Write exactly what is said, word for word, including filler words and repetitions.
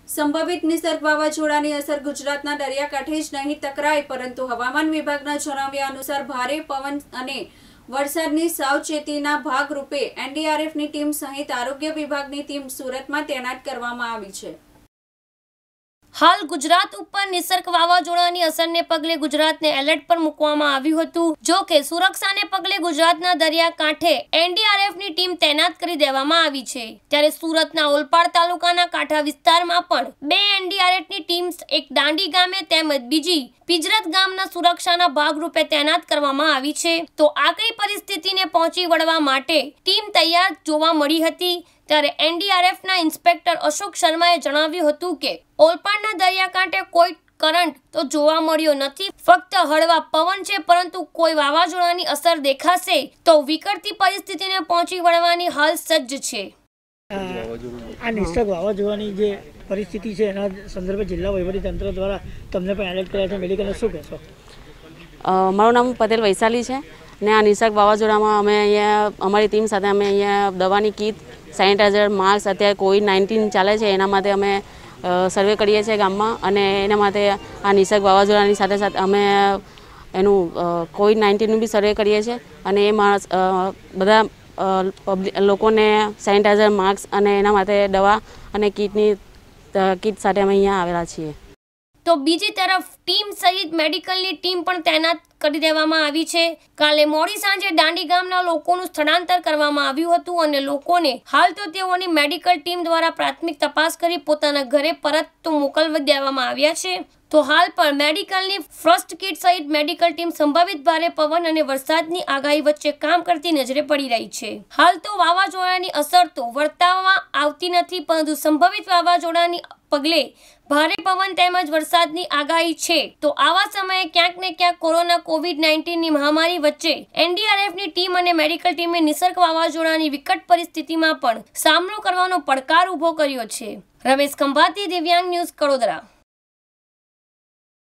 સંભવિત નિસર્ગ વાવાઝોડાની અસર ગુજરાતના દરિયાકાંઠે જ નહીં ટકરાય, પરંતુ હવામાન વિભાગના જણાવ્યા અનુસાર ભારે પવન અને વરસાદની સાવચેતીના ભાગરૂપે એનડીઆરએફની ટીમ સહિત આરોગ્ય વિભાગની ટીમ સુરતમાં તૈનાત કરવામાં આવી છે। हाल गुजरात पर निसर्ग वावाजोड़ानी असरने पगले गुजरातने एलर्ट पर मूकवामां आव्युं हतुं। जो के सुरक्षाने पगले गुजरातना दरियाकांठे एनडीआरएफनी टीम तैनात करी देवामां आवी छे। त्यारे सुरतना ओलपाड तालुकाना कांठा विस्तारमां पण बे एनडीआरएफनी टीम एक दांडी गामे तेमज बीजी पिजरत गामना सुरक्षाना भागरूपे तैनात करवामां आवी छे। तो आकरी परिस्थितिने पहोंची वळवा माटे टीम तैयार जोवा मळी हती। ત્યારે એનડીઆરએફના ઇન્સ્પેક્ટર અશોક શર્માએ જણાવ્યું હતું કે ઓલપાડના દરિયાકાંઠે કોઈ કરંટ તો જોવા મળ્યો નથી, ફક્ત હળવા પવન છે, પરંતુ કોઈ વાવાઝોડાની અસર દેખાશે તો વિકટતી પરિસ્થિતિને પહોંચી વળવાની હાલ સજ્જ છે। આ નિસર્ગ વાવાઝોડાની જે પરિસ્થિતિ છે એના સંદર્ભે જિલ્લા વહીવટીતંત્ર દ્વારા તમને પણ એલર્ટ કર્યા છે, મેડિકલને શું કહેશો? મારું નામ પટેલ વૈશાલી છે ને આ નિસર્ગ વાવાઝોડામાં અમે અહીંયા અમારી ટીમ સાથે અમે અહીંયા દવાની કીટ, સેનિટાઈઝર, માસ્ક, અત્યારે કોવિડ નાઇન્ટીન ચાલે છે એના માટે અમે સર્વે કરીએ છીએ ગામમાં, અને એના માટે આ નિસર્ગ વાવાઝોડાની સાથે સાથે અમે એનું કોવિડ નાઇન્ટીનનું બી સર્વે કરીએ છીએ, અને એ માણસ બધા લોકોને સેનિટાઈઝર, માસ્ક અને એના માટે દવા અને કીટની કીટ સાથે અમે અહીંયા આવેલા છીએ। તો બીજી તરફ ટીમ સહિત મેડિકલની ટીમ પણ તૈનાત કરી દેવામાં આવી છે। કાલે મોડી સાંજે દાંડી ગામના લોકોનું સ્થળાંતર કરવામાં આવ્યું હતું અને લોકોને હાલ તો તેઓની મેડિકલ ટીમ દ્વારા પ્રાથમિક તપાસ કરી પોતાના ઘરે પરત તો મોકલવા દેવામાં આવ્યા છે। તો હાલ પણ મેડિકલની ફર્સ્ટ કિટ સહિત મેડિકલ ટીમ સંભવિત ભારે પવન અને વરસાદની આગાહી વચ્ચે કામ કરતી નજરે પડી રહી છે। હાલ તો વાવાઝોડાની અસર તો વર્તાવવામાં આવતી નથી, પરંતુ સંભવિત વાવાઝોડાની પગલે ભારે પવન તેમજ વરસાદની આગાહી છે। તો આવા સમયે ક્યાંક ને ક્યાંક કોરોના કોવિડ નાઇન્ટીનની મહામારી વચ્ચે એનડીઆરએફની ટીમ અને મેડિકલ ટીમે નિસર્ગ વાવાઝોડાની વિકટ પરિસ્થિતિમાં પણ સામનો કરવાનો પડકાર ઊભો કર્યો છે। રમેશ ખંભાતી, દિવ્યાંગ ન્યૂઝ, કડોદરા।